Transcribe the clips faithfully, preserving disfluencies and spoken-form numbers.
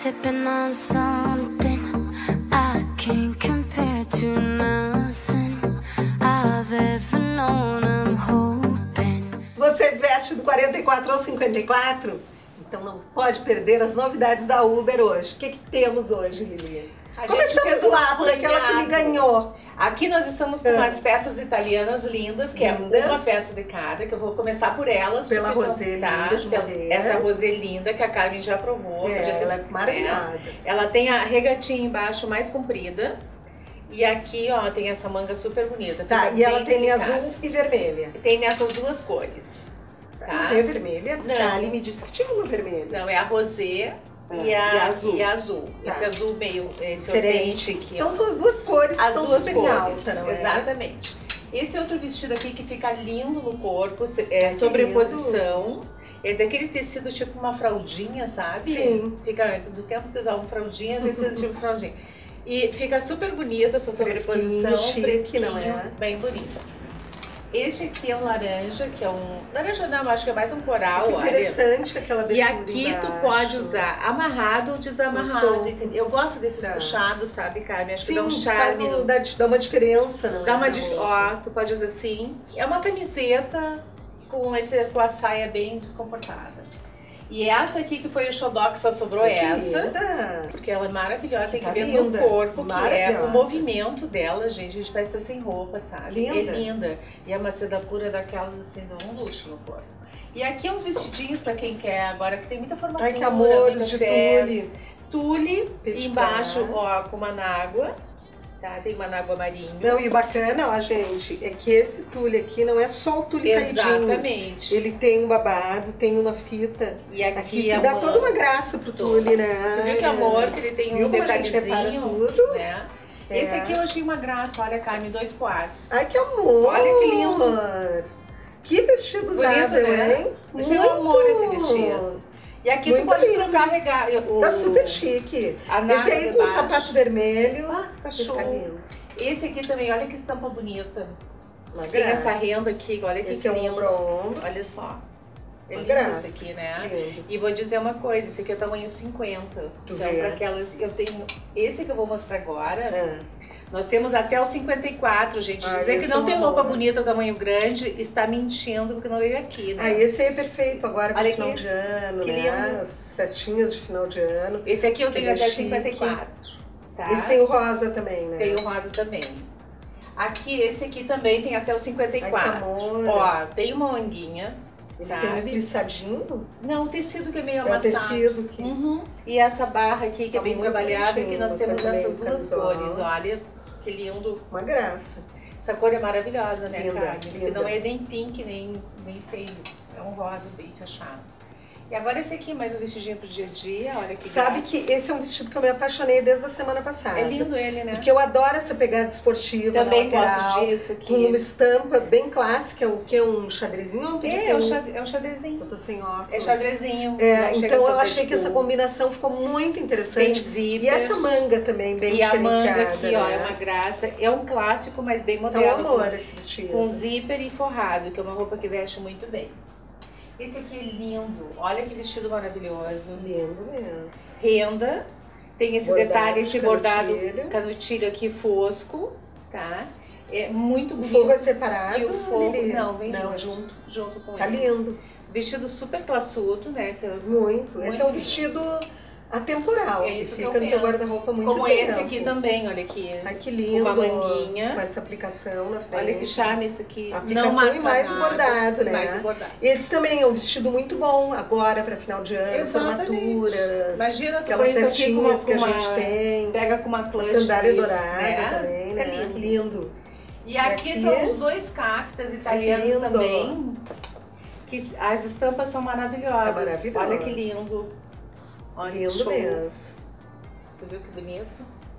sipping on something I can't compare to nothing I've ever known. I'm hoping. Você veste do quarenta e quatro ou cinquenta e quatro? Então não pode perder as novidades da Uber hoje. O que, que temos hoje, Lili? A Começamos lá por aquela que me ganhou. Aqui nós estamos com Ah. umas peças italianas lindas, que Lindas. é uma peça de cada, que eu vou começar por elas. Pela porque são- rosé tá, linda de pela- morrer. Essa rosé linda que a Carmen já provou. É, que já ela é teve- maravilhosa. é. Ela tem a regatinha embaixo mais comprida. E aqui, ó, tem essa manga super bonita. Tá, fica e ela bem tem delicada. azul e vermelha. Tem nessas duas cores. Tá? Não é vermelha? Não. A Ali me disse que tinha uma vermelha. Não, é a rosé Ah, e, a, e a azul. e a azul. Tá. Esse azul meio, esse Serenity. orange aqui. Então ó. são as duas cores que As estão duas super cores, em alta, não é? exatamente. Esse outro vestido aqui que fica lindo no corpo, se- é Ai, que sobreposição. É daquele tecido tipo uma fraldinha, sabe? Sim. Fica do tempo que usava fraldinha, tecido tipo fraldinha. E fica super bonita essa sobreposição, Fresquinho, chique, não é? bem bonita. Este aqui é um laranja, que é um... Laranja não, acho que é mais um coral, Que olha. interessante aquela E abertura aqui tu embaixo. pode usar amarrado ou desamarrado. solto. entendeu? Eu gosto desses Tá. puxados, sabe, Carmen? Acho que Sim, dá um faz charme. um, no- dá, dá uma diferença, não Dá é? uma na dif... roupa. Ó, tu pode usar assim. É uma camiseta com, esse, com a saia bem descomportada. E essa aqui que foi o xodó que só sobrou Que essa. linda. Porque ela é maravilhosa, tem que Tá ver linda, no corpo, que é maravilhosa. o movimento dela, gente. A gente parece estar sem roupa, sabe? Linda. É linda. E é uma seda pura daquelas assim, dá um luxo no corpo. E aqui uns vestidinhos pra quem quer agora, que tem muita formatura. Ai, que amores muita de festa. tule. Tule, Petit embaixo, pois. ó, com uma nágua. Tá? Tem uma nágua marinho. Não, e o bacana, ó, gente, é que esse tule aqui não é só o tule caidinho. Exatamente. Ele tem um babado, tem uma fita E aqui, aqui que a dá mão. toda uma graça pro tule, né? Tu viu que amor, que ele tem Viu um como a gente repara detalhezinho, tudo? né? É. Esse aqui eu achei uma graça, olha, Carmen, dois poás. Ai, que amor! Olha que lindo. Que vestido Bonito, usável, né? hein? Achei um amor esse vestido. E aqui Muito tu pode lindo. trocar rega- o... Tá super chique. a Esse nágua aí com o debaixo. sapato vermelho. Ah, tá Fica show. lindo. Esse aqui também, olha que estampa bonita. Uma Tem graça. essa renda aqui, olha que Esse é um lindo. ombro a ombro. Olha só. É Uma lindo graça. esse aqui, né? Lindo. E vou dizer uma coisa, esse aqui é tamanho cinquenta. Tu então, vê. para aquelas. Eu tenho. Esse que eu vou mostrar agora. É. Nós temos até o cinquenta e quatro, gente. Ah, Dizer que esse não é tem uma roupa boa. bonita tamanho grande está mentindo, porque não veio aqui, né? Ah, esse aí é perfeito agora para Olha final aqui. de ano, Que né? lindo. As festinhas de final de ano. Esse aqui eu tenho Ele é até chique. cinquenta e quatro. Tá? Esse tem o rosa também, né? Tem o rodo também. Aqui, esse aqui também tem até o cinquenta e Ai, quatro. que amor. Ó, tem uma manguinha, Ele tem um sabe? plissadinho. Não, o tecido que é meio É o amassado. tecido que... Uhum. E essa barra aqui que é Tá bem muito trabalhada, bonitinho, que nós uma temos coisa essas meio duas camisola. cores, olha. Que lindo. Uma graça. Essa cor é maravilhosa, né, Linda, Carmen? Porque linda. não é nem pink, nem, nem feio. É um rosa bem fechado. E agora esse aqui, mais um vestidinho pro dia a dia, olha que Sabe graça. que esse é um vestido que eu me apaixonei desde a semana passada. É lindo ele, né? Porque eu adoro essa pegada esportiva, Também na lateral, gosto disso aqui. com uma estampa bem clássica, o que é um xadrezinho ou um É, é o, pedido? xad- é o xadrezinho. Eu tô sem óculos. É xadrezinho. É, não chega então a ser eu achei que petit essa court. combinação ficou muito Tem interessante. zíper. E essa manga também bem E a diferenciada, manga aqui, ó, né? é uma graça. É um clássico, mas bem Tá um moderno. amor com- esse vestido. Com zíper e forrado, que é uma roupa que veste muito bem. Esse aqui é lindo. Olha que vestido maravilhoso. Lindo mesmo. Renda. Tem esse Bordado detalhe, de esse bordado canutilho. canutilho aqui fosco, tá? É muito O bonito. forro é separado, E o forro- Lili? não, vem Não, junto. é junto. Junto com Tá ele. lindo. Vestido super classudo, né? Que eu- Muito. Esse é um lindo. vestido atemporal, É que isso que fica eu no teu penso. guarda-roupa muito Como tempo. esse aqui também, olha aqui. Ai, que lindo. Uma manguinha. Com essa aplicação na frente. Olha que charme isso aqui. Aplicação Não marca e mais o nada, bordado, né? Mais o bordado. Esse também é um vestido muito bom agora para final de ano, Exatamente. formaturas, Imagina tu aquelas põe isso aqui com uma, festinhas que a com uma- gente tem, Pega com uma a clutch. sandália aqui, dourada também, né? Fica lindo. Lindo. E aqui, aqui- são os dois cactas italianos lindo. também. Que as estampas são maravilhosas. É maravilhoso. Olha que lindo. Olha que Lindo show. mesmo. Tu viu que bonito?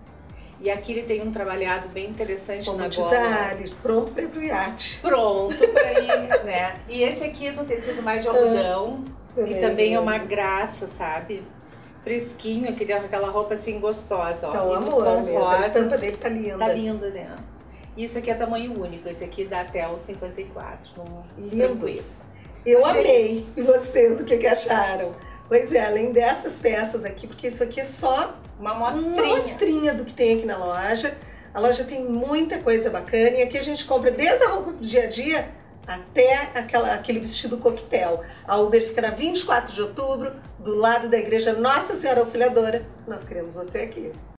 E aqui ele tem um trabalhado bem interessante Como na diz gola. a Alice, pronto para ir pro iate. Pronto pra ir, né? E esse aqui é do tecido mais de algodão. Também E também é uma lindo. graça, sabe? Fresquinho, aquele, aquela roupa assim gostosa, ó. Então, E nos amor tons mesmo. A rosas. estampa dele tá linda. Tá linda, né? Isso aqui é tamanho único, esse aqui dá até o cinquenta e quatro. Um Lindo. tranquilo. Eu Achei amei. isso. E vocês, o que, que acharam? Pois é, além dessas peças aqui, porque isso aqui é só Uma uma amostrinha. amostrinha do que tem aqui na loja. A loja tem muita coisa bacana e aqui a gente compra desde a roupa do dia a dia até aquela, aquele vestido coquetel. A Uber fica na vinte e quatro de outubro, do lado da igreja Nossa Senhora Auxiliadora. Nós queremos você aqui.